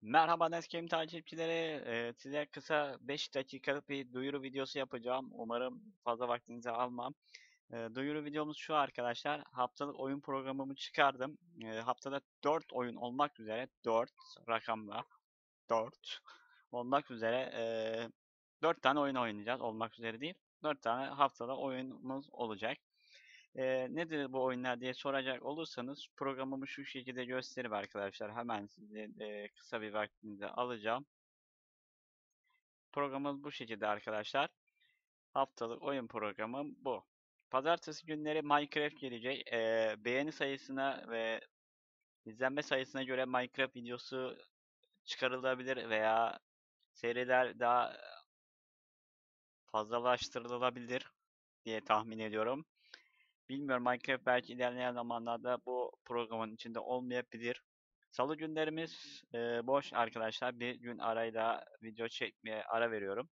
Merhaba Nescam takipçileri. Size kısa 5 dakikalık bir duyuru videosu yapacağım. Umarım fazla vaktinizi almam. Duyuru videomuz şu arkadaşlar. Haftalık oyun programımı çıkardım. Haftada 4 oyun olmak üzere 4 rakamla 4 olmak üzere 4 tane oyun oynayacağız. Olmak üzere değil. 4 tane haftada oyunumuz olacak. Nedir bu oyunlar diye soracak olursanız programımı şu şekilde göstereyim arkadaşlar. Hemen size kısa bir vaktinizi alacağım. Programımız bu şekilde arkadaşlar. Haftalık oyun programım bu. Pazartesi günleri Minecraft gelecek. Beğeni sayısına ve izlenme sayısına göre Minecraft videosu çıkarılabilir veya seriler daha fazlalaştırılabilir diye tahmin ediyorum. Bilmiyorum, Minecraft belki ilerleyen zamanlarda bu programın içinde olmayabilir. Salı günlerimiz boş arkadaşlar. Bir gün arayla video çekmeye ara veriyorum.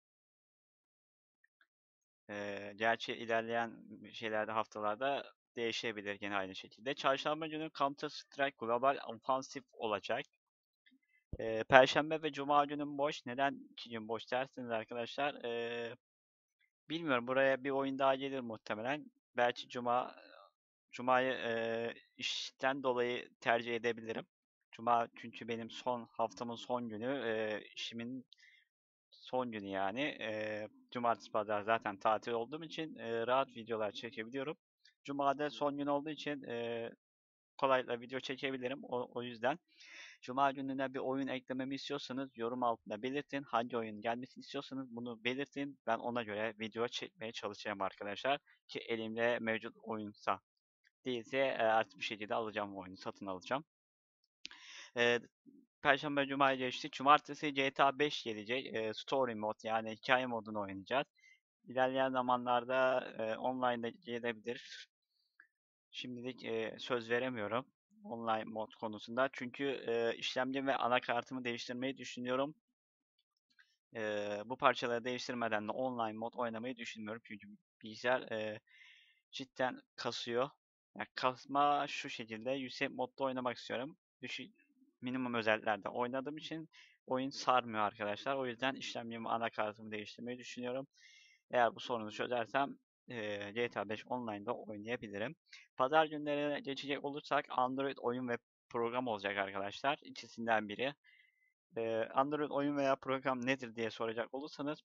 Gerçi ilerleyen şeylerde haftalarda değişebilir gene aynı şekilde. Çarşamba günü Counter Strike Global Offensive olacak. Perşembe ve Cuma günüm boş. Neden 2 gün boş dersiniz arkadaşlar? Bilmiyorum, buraya bir oyun daha gelir muhtemelen. Belki Cuma'yı işten dolayı tercih edebilirim. Cuma çünkü benim haftamın son günü, işimin son günü yani. Cumartesi pazar zaten tatil olduğum için rahat videolar çekebiliyorum. Cuma'da son gün olduğu için kolaylıkla video çekebilirim. O yüzden Cuma gününe bir oyun eklememi istiyorsanız yorum altında belirtin. Hangi oyun gelmesini istiyorsanız bunu belirtin. Ben ona göre video çekmeye çalışacağım arkadaşlar. Ki elimde mevcut oyunsa değilse artık bir şekilde alacağım bu oyunu, satın alacağım. E, Perşembe Cuma'ya geçti. Cumartesi GTA 5 gelecek. Story mod yani hikaye modunu oynayacağız. İlerleyen zamanlarda online'da gelebilir. Şimdilik söz veremiyorum online mod konusunda. Çünkü işlemcim ve anakartımı değiştirmeyi düşünüyorum. Bu parçaları değiştirmeden de online mod oynamayı düşünmüyorum. Çünkü bilgisayar cidden kasıyor. Yani kasma şu şekilde: yüksek modda oynamak istiyorum. Düşük minimum özelliklerde oynadığım için oyun sarmıyor arkadaşlar. O yüzden işlemcimi, anakartımı değiştirmeyi düşünüyorum. Eğer bu sorunu çözersem GTA 5 online'da oynayabilirim. Pazar günlerine geçecek olursak Android oyun ve program olacak arkadaşlar. İkisinden biri. Android oyun veya program nedir diye soracak olursanız,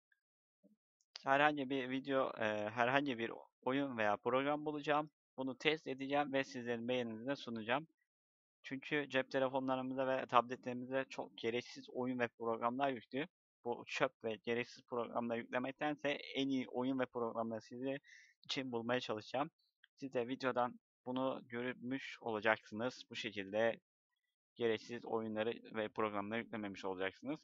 herhangi bir oyun veya program bulacağım. Bunu test edeceğim ve sizlerin beğeninize sunacağım. Çünkü cep telefonlarımıza ve tabletlerimize çok gereksiz oyun ve programlar yüklü. Bu çöp ve gereksiz programları yüklemektense en iyi oyun ve programları sizi için bulmaya çalışacağım. Siz de videodan bunu görmüş olacaksınız. Bu şekilde gereksiz oyunları ve programları yüklememiş olacaksınız.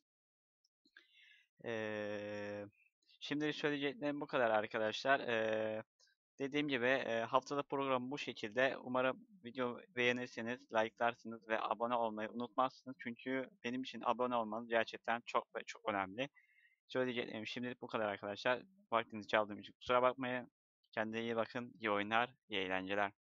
Ee, Şimdi söyleyeceklerim bu kadar arkadaşlar. Dediğim gibi haftada program bu şekilde. Umarım video beğenirsiniz, like'larsınız ve abone olmayı unutmazsınız. Çünkü benim için abone olmanız gerçekten çok ve çok önemli. Söyleyeceklerim şimdilik bu kadar arkadaşlar. Vaktinizi çaldığım için kusura bakmayın. Kendinize iyi bakın. İyi oyunlar, iyi eğlenceler.